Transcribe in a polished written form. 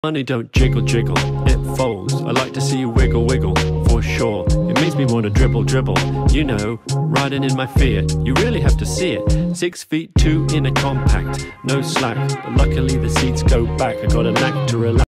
Money don't jiggle jiggle, it folds. I like to see you wiggle wiggle, for sure. It makes me want to dribble dribble, you know, riding in my Fiat. You really have to see it. 6 feet 2 in a compact, no slack, but luckily the seats go back. I got a knack to relax.